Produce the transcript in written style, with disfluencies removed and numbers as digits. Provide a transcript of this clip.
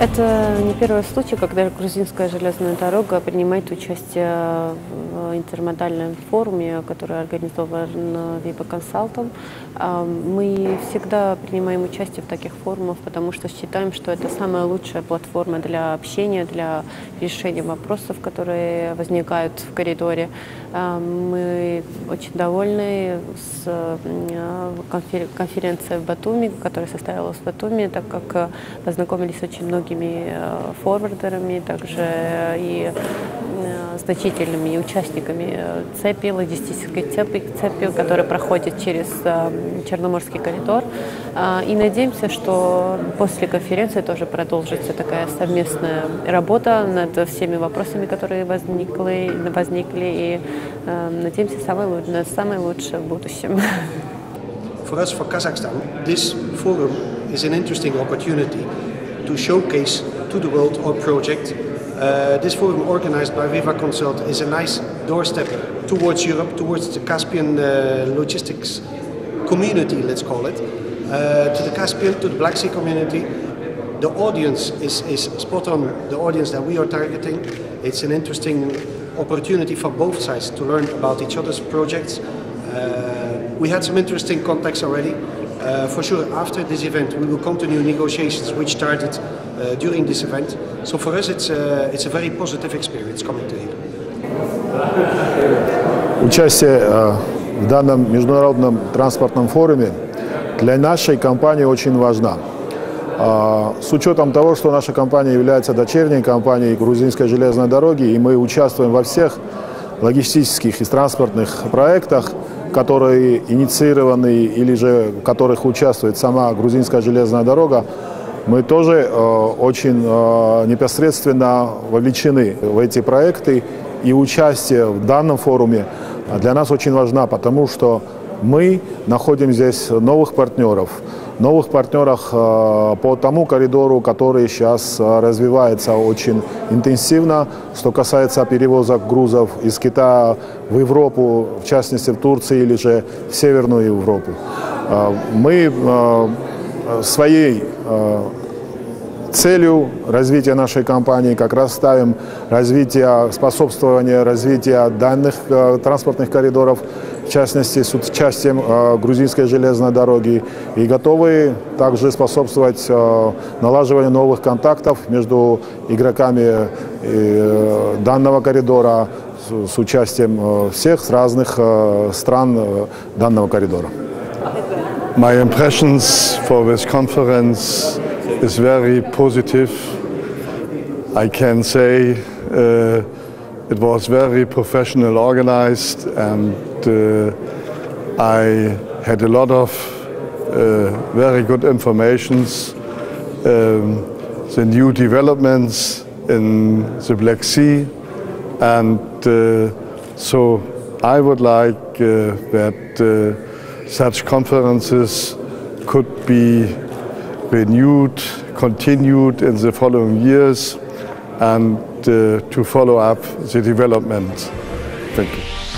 Это не первый случай, когда грузинская железная дорога принимает участие в интермодальном форуме, который организован Viva Consultant. Мы всегда принимаем участие в таких форумах, потому что считаем, что это самая лучшая платформа для общения, для решения вопросов, которые возникают в коридоре. Мы очень довольны с конференцией в Батуми, которая состоялась в Батуми, так как познакомились с очень многими форвардерами, также и значительными участниками цепи, логистической цепи, которая проходит через Черноморский коридор. И надеемся, что после конференции тоже продолжится такая совместная работа над всеми вопросами, которые возникли, и надеемся на самое лучшее в будущем. For us, for Kazakhstan, this forum is an interesting opportunity to showcase to the world our project. This forum organized by Viva Consult is a nice doorstep towards Europe, towards the Caspian logistics community, let's call it, to the Caspian, to the Black Sea community. The audience is spot on, the audience that we are targeting. It's an interesting opportunity for both sides to learn about each other's projects. We had some interesting contacts already. For sure, after this event, we will continue negotiations which started during this event. So for us, it's a very positive experience coming to here. Участие в данном международном транспортном форуме для нашей компании очень важно. С учетом того, что наша компания является дочерней компанией Грузинской железной дороги, и мы участвуем во всех логистических и транспортных проектах, которые инициированы или же в которых участвует сама Грузинская железная дорога, мы тоже очень непосредственно вовлечены в эти проекты. И участие в данном форуме для нас очень важно, потому что мы находим здесь новых партнеров по тому коридору, который сейчас развивается очень интенсивно, что касается перевозок грузов из Китая в Европу, в частности в Турцию или же в Северную Европу. Мы своей целью развития нашей компании как раз ставим способствование развитию данных транспортных коридоров, в частности с участием Грузинской железной дороги, и готовы также способствовать налаживанию новых контактов между игроками данного коридора с участием всех с разных стран данного коридора. My impressions for this conference is very positive. I can say it was very professional organized, and I had a lot of very good informations. The new developments in the Black Sea, and so I would like that such conferences could be renewed, continued in the following years, and to follow up the development. Thank you.